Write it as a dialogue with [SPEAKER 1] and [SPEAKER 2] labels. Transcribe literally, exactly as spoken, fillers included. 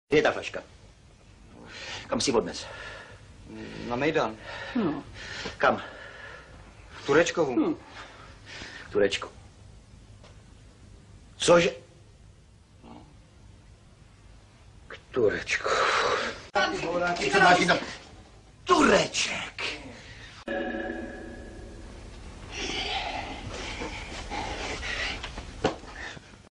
[SPEAKER 1] Kde je ta flaška? Kam si odnes?
[SPEAKER 2] Na Mejdan.
[SPEAKER 1] No. Kam?
[SPEAKER 2] V Turečkovu.
[SPEAKER 1] Hmm. V Turečku. Cože? No. K Turečku. Co máš tam? Tureček.